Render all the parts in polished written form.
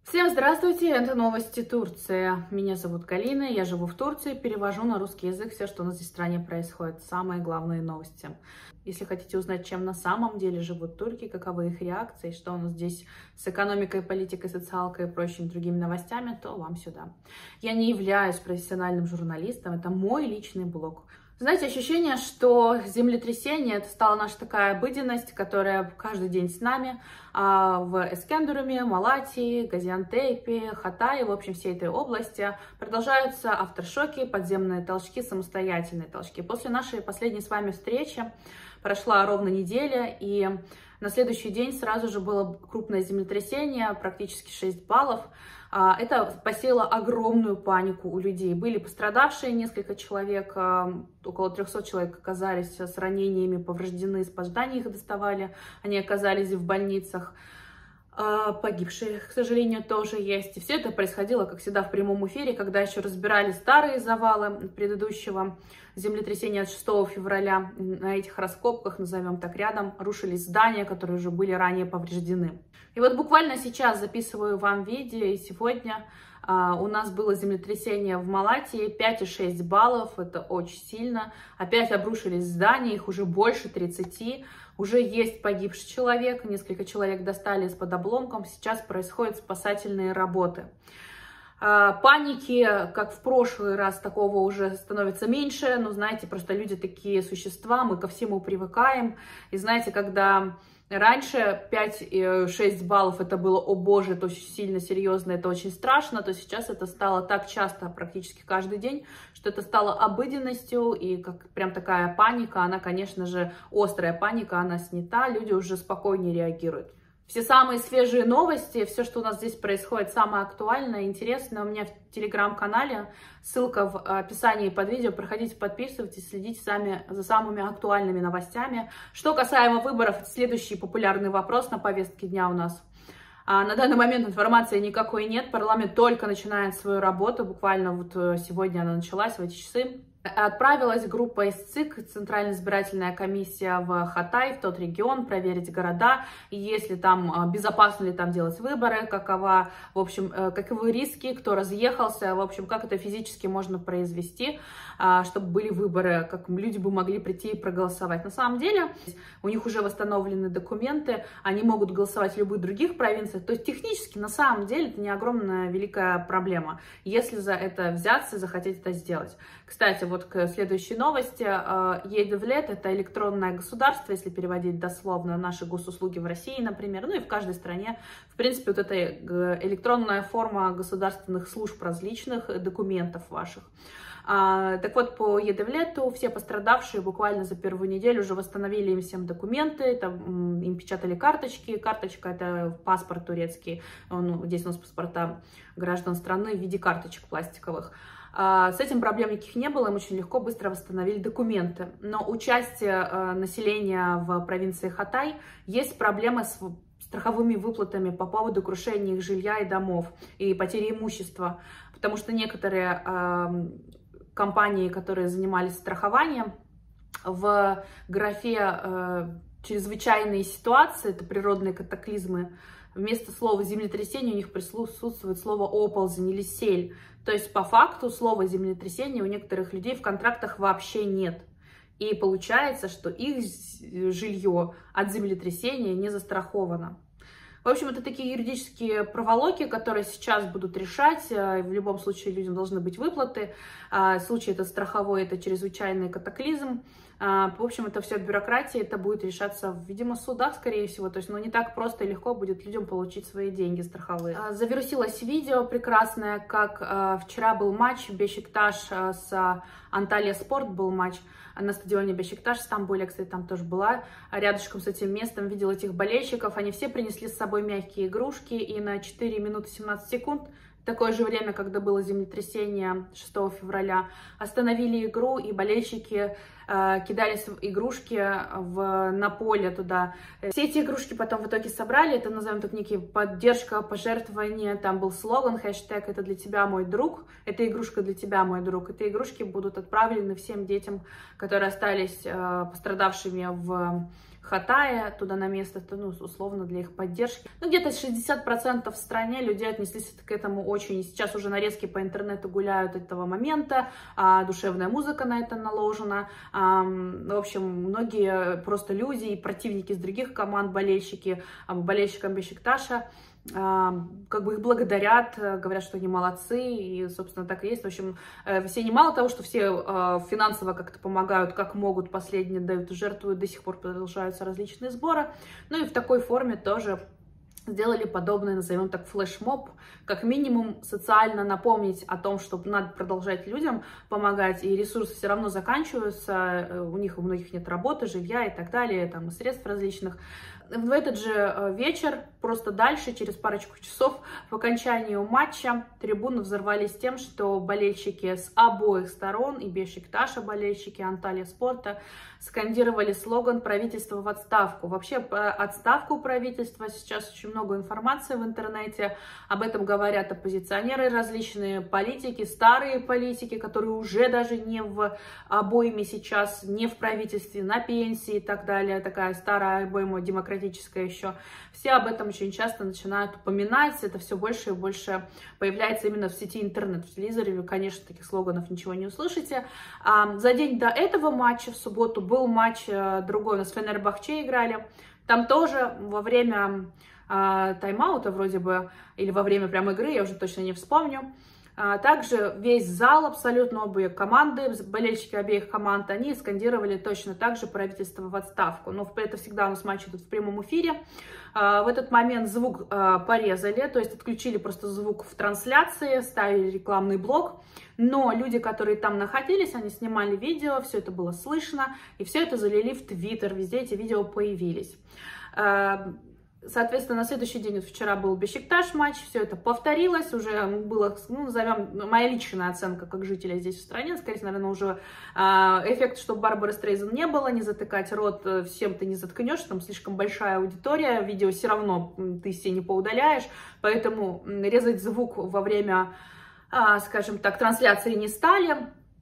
Всем здравствуйте, это новости Турции. Меня зовут Галина, я живу в Турции, перевожу на русский язык все, что у нас здесь в стране происходит, самые главные новости. Если хотите узнать, чем на самом деле живут турки, каковы их реакции, что у нас здесь с экономикой, политикой, социалкой и прочими другими новостями, то вам сюда. Я не являюсь профессиональным журналистом, это мой личный блог. Знаете, ощущение, что землетрясение — это стала наша такая обыденность, которая каждый день с нами. В Эскендеруме, Малатии, Газиантепе, Хатае, в общем, всей этой области продолжаются авторшоки, подземные толчки, самостоятельные толчки. После нашей последней с вами встречи прошла ровно неделя, и на следующий день сразу же было крупное землетрясение, практически 6 баллов. Это посеяло огромную панику у людей. Были пострадавшие, несколько человек, около 300 человек оказались с ранениями, повреждены, из зданий их доставали, они оказались в больницах. Погибшие, к сожалению, тоже есть. И все это происходило, как всегда, в прямом эфире, когда еще разбирали старые завалы предыдущего землетрясения от 6 февраля. На этих раскопках, назовем так, рядом рушились здания, которые уже были ранее повреждены. И вот буквально сейчас записываю вам видео, и сегодня у нас было землетрясение в Малатии, 5,6 баллов, это очень сильно. Опять обрушились здания, их уже больше 30. Уже есть погибший человек, несколько человек достали из-под обломков, сейчас происходят спасательные работы. Паники, как в прошлый раз, такого уже становится меньше, но знаете, просто люди такие существа, мы ко всему привыкаем. И знаете, когда раньше 5-6 баллов это было, о боже, это очень сильно, серьезно, это очень страшно, то сейчас это стало так часто, практически каждый день, что это стало обыденностью, и как прям такая паника, она, конечно же, острая паника, она снята, люди уже спокойнее реагируют. Все самые свежие новости, все, что у нас здесь происходит, самое актуальное, интересное, у меня в телеграм-канале, ссылка в описании под видео, проходите, подписывайтесь, следите сами за самыми актуальными новостями. Что касаемо выборов, это следующий популярный вопрос на повестке дня у нас. На данный момент информации никакой нет, парламент только начинает свою работу, буквально вот сегодня она началась, в эти часы. Отправилась группа из ЦИК, Центральная избирательная комиссия в Хатай, в тот регион, проверить города, и если там, безопасно ли там делать выборы, каковы риски, кто разъехался, в общем, как это физически можно произвести, чтобы были выборы, как люди бы могли прийти и проголосовать. На самом деле, у них уже восстановлены документы, они могут голосовать в любых других провинциях, то есть технически, на самом деле, это не огромная великая проблема, если за это взяться и захотеть это сделать. Кстати, вот к следующей новости. Е-Девлет — это электронное государство, если переводить дословно, наши госуслуги в России, например, ну и в каждой стране. В принципе, вот это электронная форма государственных служб различных, документов ваших. Так вот, по Е-Девлету все пострадавшие буквально за первую неделю уже восстановили им всем документы, там, им печатали карточки. Карточка — это паспорт турецкий, здесь у нас паспорта граждан страны в виде карточек пластиковых. С этим проблем никаких не было, им очень легко, быстро восстановили документы. Но у части населения в провинции Хатай есть проблемы с страховыми выплатами по поводу крушения их жилья и домов, и потери имущества. Потому что некоторые компании, которые занимались страхованием, в графе «чрезвычайные ситуации», это природные катаклизмы, вместо слова «землетрясение» у них присутствует слово «оползень» или «сель». То есть, по факту, слова «землетрясение» у некоторых людей в контрактах вообще нет. И получается, что их жилье от землетрясения не застраховано. В общем, это такие юридические проволоки, которые сейчас будут решать. В любом случае людям должны быть выплаты. Случай это страховой, это чрезвычайный катаклизм. В общем, это все бюрократия, это будет решаться, видимо, в судах, скорее всего. То есть, не так просто и легко будет людям получить свои деньги страховые. Завирусилось видео прекрасное, как вчера был матч Бешикташ с Анталия Спорт, был матч на стадионе Бешикташ в Стамбуле, кстати, там тоже была, рядышком с этим местом, видела этих болельщиков. Они все принесли с собой мягкие игрушки, и на 4 минуты 17 секунд, такое же время, когда было землетрясение 6 февраля, остановили игру, и болельщики кидали игрушки на поле туда. Все эти игрушки потом в итоге собрали, это, назовем так, некие поддержка, пожертвование, там был слоган, хэштег «Это для тебя, мой друг», «Это игрушка для тебя, мой друг». Эти игрушки будут отправлены всем детям, которые остались пострадавшими в Хатая туда на место, ну, условно, для их поддержки. Ну, где-то 60% в стране людей отнеслись к этому очень. Сейчас уже нарезки по интернету гуляют этого момента, душевная музыка на это наложена. В общем, многие просто люди и противники из других команд, болельщики, болельщикам Бешикташа, как бы их благодарят, говорят, что они молодцы, и, собственно, так и есть. В общем, все не мало того, что все финансово как-то помогают, как могут, последние дают, жертвуют, до сих пор продолжаются различные сборы, ну и в такой форме тоже сделали подобный, назовем так, флешмоб, как минимум социально напомнить о том, что надо продолжать людям помогать, и ресурсы все равно заканчиваются, у многих нет работы, жилья и так далее, там, и средств различных. В этот же вечер, просто дальше, через парочку часов, по окончанию матча, трибуны взорвались тем, что болельщики с обоих сторон, и Бешикташа болельщики, Анталия Спорта, скандировали слоган «Правительство в отставку». Вообще, про отставку правительства сейчас очень много информации в интернете, об этом говорят оппозиционеры, различные политики, старые политики, которые уже даже не в обойме сейчас, не в правительстве, на пенсии и так далее, такая старая обойма демократическая еще. Все об этом очень часто начинают упоминать, это все больше и больше появляется именно в сети интернет. В телевизоре вы, конечно, таких слоганов ничего не услышите. За день до этого матча, в субботу, был матч другой, у нас Фенербахче играли, там тоже во время тайм-аута вроде бы, или во время прям игры, я уже точно не вспомню, также весь зал, абсолютно обе команды, болельщики обеих команд, они скандировали точно так же «Правительство в отставку». Но это всегда у нас матч идут в прямом эфире. В этот момент звук порезали, то есть отключили просто звук в трансляции, ставили рекламный блок. Но люди, которые там находились, они снимали видео, все это было слышно, и все это залили в Твиттер, везде эти видео появились. Соответственно, на следующий день, вчера был Бешикташ матч, все это повторилось, уже было, ну, назовем, моя личная оценка как жителя здесь в стране, скорее, наверное, уже эффект, что Барбары Стрейзен не было, не затыкать рот всем ты не заткнешь, там слишком большая аудитория, видео все равно ты все не поудаляешь, поэтому резать звук во время, скажем так, трансляции не стали.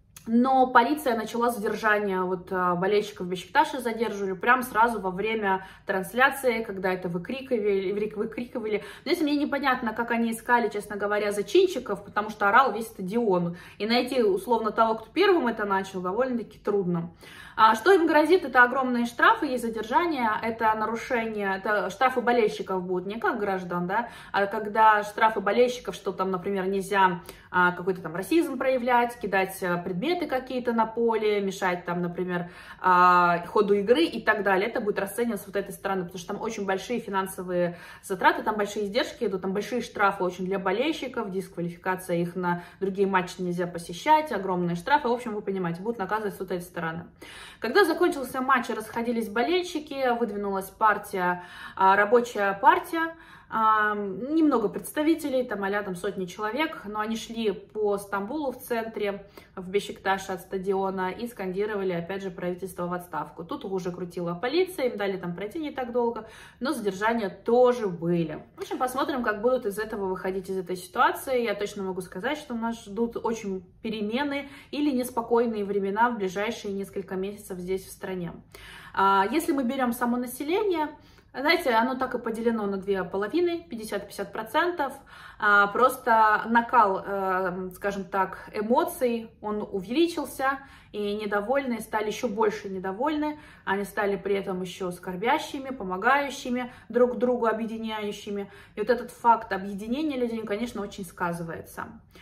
Но полиция начала задержание болельщиков Бешикташа, задерживали прямо сразу во время трансляции, когда это выкрикивали. Здесь мне непонятно, как они искали, честно говоря, зачинщиков, потому что орал весь стадион. И найти условно того, кто первым это начал, довольно-таки трудно. Что им грозит? Это огромные штрафы, есть задержание, это нарушение, это штрафы болельщиков будут, не как граждан, да, а когда штрафы болельщиков, что там, например, нельзя какой-то там расизм проявлять, кидать предметы какие-то на поле, мешать там, например, ходу игры и так далее, это будет расцениваться вот этой стороны, потому что там очень большие финансовые затраты, там большие издержки идут, там большие штрафы очень для болельщиков, дисквалификация их на другие матчи нельзя посещать, огромные штрафы, в общем, вы понимаете, будут наказывать с вот этой стороны. Когда закончился матч, расходились болельщики, выдвинулась партия, рабочая партия, немного представителей, там а-ля сотни человек, но они шли по Стамбулу в центре, в Бешикташе от стадиона и скандировали, опять же, правительство в отставку. Тут уже крутила полиция, им дали там пройти не так долго, но задержания тоже были. В общем, посмотрим, как будут из этого выходить, из этой ситуации. Я точно могу сказать, что нас ждут очень перемены или неспокойные времена в ближайшие несколько месяцев здесь в стране. Если мы берем само население, знаете, оно так и поделено на две половины, 50-50%. Просто накал, скажем так, эмоций, он увеличился, и недовольные стали еще больше недовольны. Они стали при этом еще скорбящими, помогающими друг другу, объединяющими. И вот этот факт объединения людей, конечно, очень сказывается.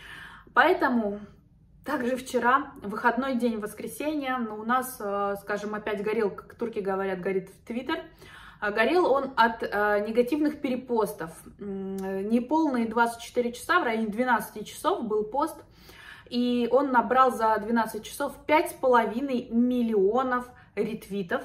Поэтому также вчера, выходной день, воскресенье, но у нас, скажем, опять горел, как турки говорят, горит в Твиттер. Горел он от негативных перепостов. Неполные 24 часа, в районе 12 часов был пост, и он набрал за 12 часов 5,5 миллионов ретвитов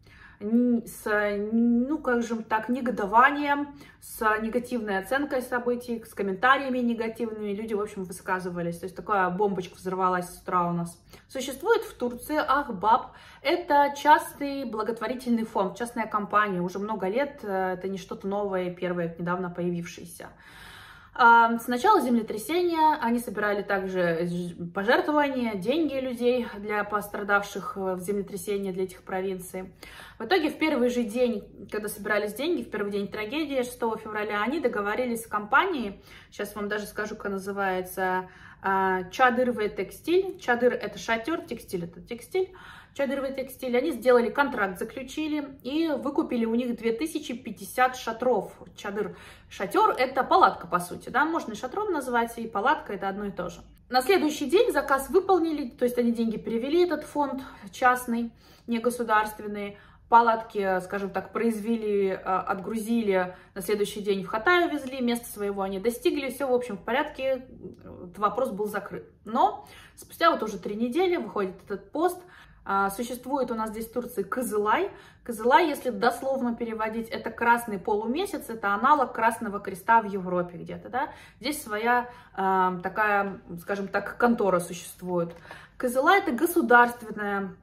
с, ну, как же так, негодованием, с негативной оценкой событий, с комментариями негативными. Люди, в общем, высказывались. То есть такая бомбочка взорвалась с утра у нас. Существует в Турции Ахбаб. Это частный благотворительный фонд, частная компания. Уже много лет. Это не что-то новое, первое, недавно появившееся. Сначала землетрясения, они собирали также пожертвования, деньги людей для пострадавших в землетрясении, для этих провинций. В итоге в первый же день, когда собирались деньги, в первый день трагедии, 6 февраля, они договорились с компанией, сейчас вам даже скажу, как называется, Чадыр в текстиль. Чадыр — это шатер, текстиль — это текстиль. Чадыр в текстиль. Они сделали контракт, заключили и выкупили у них 2050 шатров. Чадыр — шатер — это палатка, по сути, да, можно и шатром назвать, и палатка — это одно и то же. На следующий день заказ выполнили, то есть они деньги перевели, этот фонд частный, не государственный. Палатки, скажем так, произвели, отгрузили, на следующий день в Хатай увезли, место своего они достигли, все, в общем, в порядке, этот вопрос был закрыт. Но спустя вот уже 3 недели выходит этот пост. Существует у нас здесь в Турции Кызылай. Кызылай, если дословно переводить, это красный полумесяц, это аналог Красного Креста в Европе где-то, да. Здесь своя такая, скажем так, контора существует. Кызылай — это государственное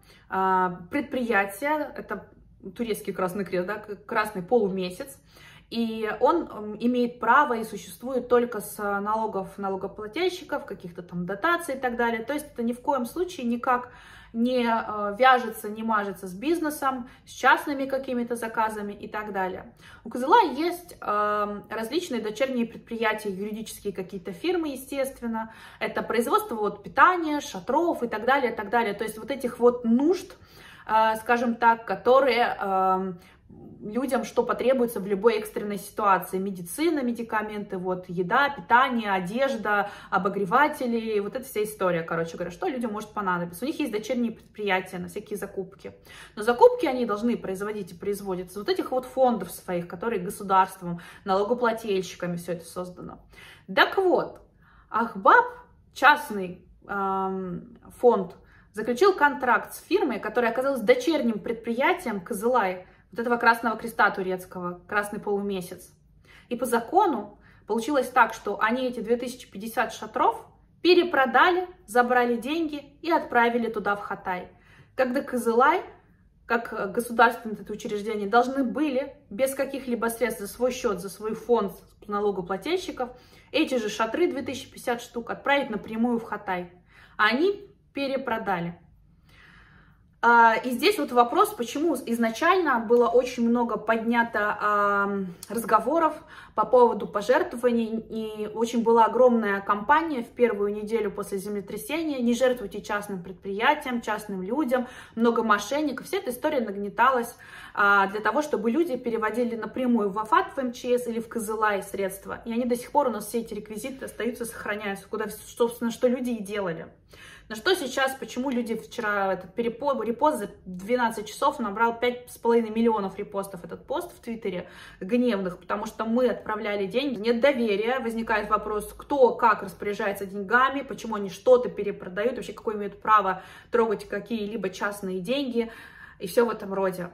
предприятие, это турецкий Красный Крест, да, красный полумесяц. И он имеет право и существует только с налогов налогоплательщиков, каких-то там дотаций и так далее. То есть это ни в коем случае никак не вяжется, не мажется с бизнесом, с частными какими-то заказами и так далее. У Кызылая есть различные дочерние предприятия, юридические какие-то фирмы, естественно. Это производство вот питания, шатров и так далее, и так далее. То есть вот этих вот нужд, скажем так, которые людям, что потребуется в любой экстренной ситуации: медицина, медикаменты, вот, еда, питание, одежда, обогреватели, вот эта вся история, короче говоря, что людям может понадобиться. У них есть дочерние предприятия на всякие закупки, но закупки они должны производить и производить из вот этих вот фондов своих, которые государством, налогоплательщиками все это создано. Так вот, Ахбаб, частный фонд, заключил контракт с фирмой, которая оказалась дочерним предприятием Кызылай, вот этого Красного Креста турецкого, красный полумесяц. И по закону получилось так, что они эти 2050 шатров перепродали, забрали деньги и отправили туда, в Хатай. Когда Кызылай, как государственное это учреждение, должны были без каких-либо средств за свой счет, за свой фонд налогоплательщиков эти же шатры 2050 штук отправить напрямую в Хатай. А они перепродали. И здесь вот вопрос, почему изначально было очень много поднято разговоров по поводу пожертвований, и очень была огромная кампания в первую неделю после землетрясения: не жертвуйте частным предприятиям, частным людям, много мошенников. Вся эта история нагнеталась для того, чтобы люди переводили напрямую в Афат, в МЧС или в Кызылай средства, и они до сих пор, у нас все эти реквизиты остаются, сохраняются, куда, собственно, что люди и делали. На что сейчас, почему люди вчера, этот репост за 12 часов набрал 5,5 миллионов репостов, этот пост в Твиттере, гневных, потому что мы отправляли деньги, нет доверия, возникает вопрос, кто как распоряжается деньгами, почему они что-то перепродают, вообще какое имеют право трогать какие-либо частные деньги и все в этом роде.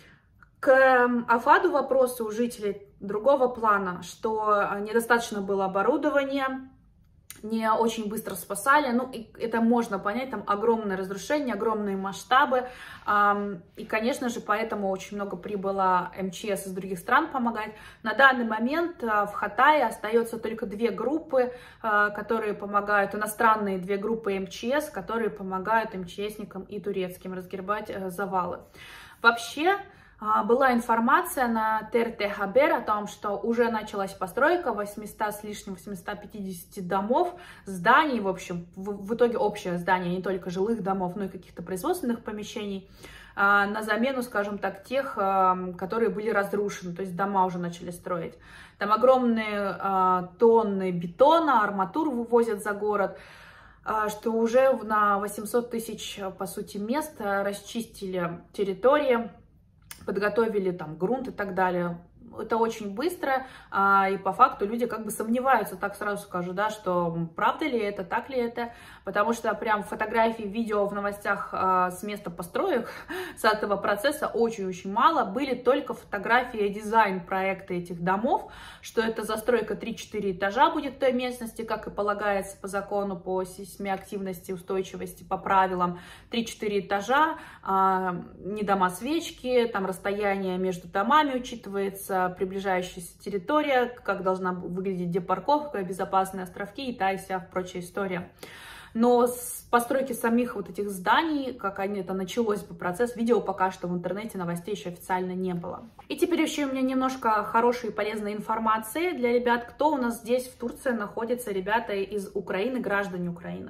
К Афаду вопросы у жителей другого плана, что недостаточно было оборудования, не очень быстро спасали, ну, это можно понять, там огромное разрушение, огромные масштабы, и, конечно же, поэтому очень много прибыло МЧС из других стран помогать. На данный момент в Хатае остается только 2 группы, которые помогают, иностранные 2 группы МЧС, которые помогают МЧСникам и турецким разгребать завалы. Вообще, была информация на ТРТ Хабер о том, что уже началась постройка 800 с лишним, 850 домов, зданий, в общем, в итоге общее здание, не только жилых домов, но и каких-то производственных помещений, на замену, скажем так, тех, которые были разрушены, то есть дома уже начали строить. Там огромные тонны бетона, арматуру вывозят за город, что уже на 800 тысяч, по сути, мест расчистили территории, подготовили там грунт и так далее. Это очень быстро, и по факту люди как бы сомневаются, так сразу скажу, да, что правда ли это, так ли это, потому что прям фотографий, видео в новостях с места построек, с этого процесса очень-очень мало, были только фотографии, дизайн проекта этих домов, что это застройка 3-4 этажа будет в той местности, как и полагается по закону, по сейсмоактивности, устойчивости, по правилам, 3-4 этажа, не дома-свечки, там расстояние между домами учитывается, изучается приближающаяся территория, как должна выглядеть депарковка, безопасные островки и та и вся прочая история. Но с постройки самих вот этих зданий, как это началось бы процесс, видео пока что в интернете, новостей еще официально не было. И теперь еще у меня немножко хорошей и полезной информации для ребят, кто у нас здесь в Турции находится, ребята из Украины, граждане Украины.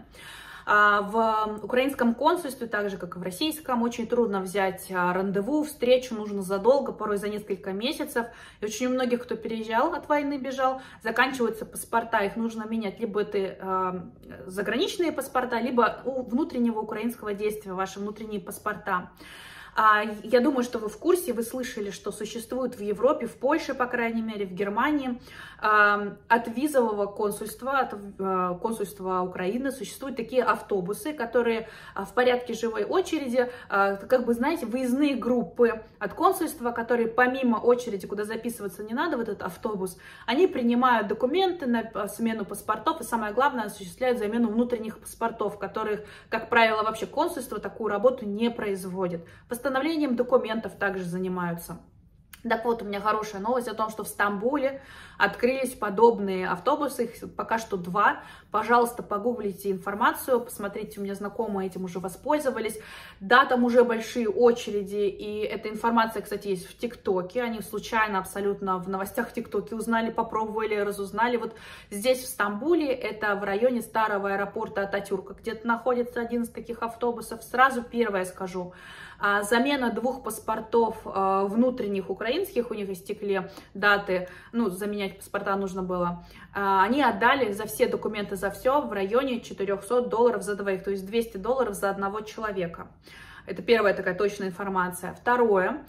В украинском консульстве, так же как и в российском, очень трудно взять рандеву, встречу, нужно задолго, порой за несколько месяцев. И очень у многих, кто переезжал от войны, бежал, заканчиваются паспорта, их нужно менять. Либо это заграничные паспорта, либо у внутреннего украинского действия ваши внутренние паспорта. Я думаю, что вы в курсе, вы слышали, что существует в Европе, в Польше, по крайней мере, в Германии, от визового консульства, от консульства Украины существуют такие автобусы, которые в порядке живой очереди, как бы, знаете, выездные группы от консульства, которые помимо очереди, куда записываться не надо в этот автобус, они принимают документы на смену паспортов и, самое главное, осуществляют замену внутренних паспортов, которых, как правило, вообще консульство такую работу не производит. Восстановлением документов также занимаются. Так вот, у меня хорошая новость о том, что в Стамбуле открылись подобные автобусы, их пока что 2. Пожалуйста, погуглите информацию, посмотрите, у меня знакомые этим уже воспользовались. Да, там уже большие очереди, и эта информация, кстати, есть в ТикТоке. Они случайно абсолютно в новостях в ТикТоке узнали, попробовали, разузнали. Вот здесь, в Стамбуле, это в районе старого аэропорта Ататюрка, где-то находится один из таких автобусов. Сразу первое скажу. Замена 2 паспортов внутренних украинских, у них истекли даты, ну, заменять паспорта нужно было. Они отдали за все документы, за все в районе $400 за двоих, то есть $200 за одного человека. Это первая такая точная информация. Второе.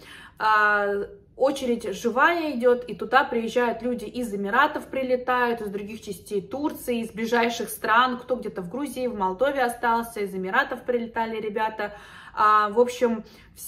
Очередь живая идет, и туда приезжают люди из Эмиратов, прилетают, из других частей Турции, из ближайших стран, кто где-то в Грузии, в Молдове остался, из Эмиратов прилетали ребята. В общем,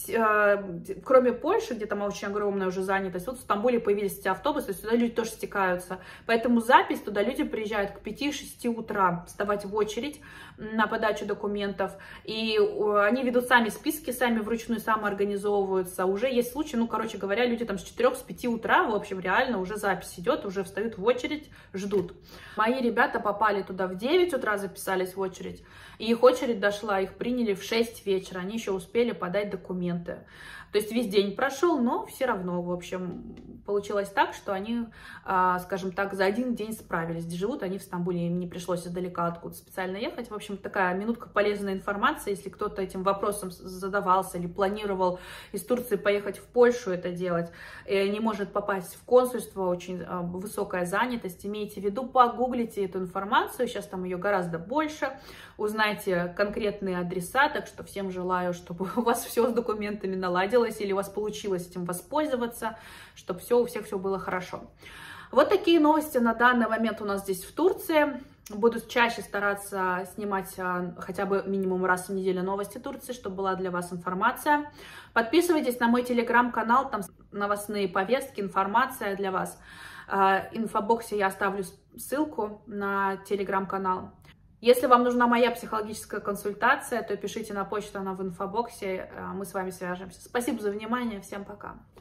кроме Польши, где там очень огромная уже занятость, вот в Стамбуле появились эти автобусы, сюда люди тоже стекаются. Поэтому запись, туда люди приезжают к 5-6 утра, вставать в очередь на подачу документов. И они ведут сами списки, сами вручную самоорганизовываются. Уже есть случаи, ну, короче говоря, люди там с 4-5 утра, в общем, реально уже запись идет, уже встают в очередь, ждут. Мои ребята попали туда в 9 утра, записались в очередь, и их очередь дошла, их приняли в 6 вечера. Они еще успели подать документы. То есть весь день прошел, но все равно, в общем, получилось так, что они, скажем так, за один день справились. Где живут они в Стамбуле, им не пришлось издалека откуда специально ехать. В общем, такая минутка полезной информации, если кто-то этим вопросом задавался или планировал из Турции поехать в Польшу это делать, и не может попасть в консульство, очень высокая занятость, имейте в виду, погуглите эту информацию, сейчас там ее гораздо больше, узнайте конкретные адреса, так что всем желаю, чтобы у вас все с документами наладилось, или у вас получилось этим воспользоваться, чтобы все у всех все было хорошо. Вот такие новости на данный момент у нас здесь в Турции. Буду чаще стараться снимать хотя бы минимум раз в неделю новости Турции, чтобы была для вас информация. Подписывайтесь на мой телеграм-канал, там новостные повестки, информация для вас. В инфобоксе я оставлю ссылку на телеграм-канал. Если вам нужна моя психологическая консультация, то пишите на почту, она в инфобоксе, мы с вами свяжемся. Спасибо за внимание, всем пока.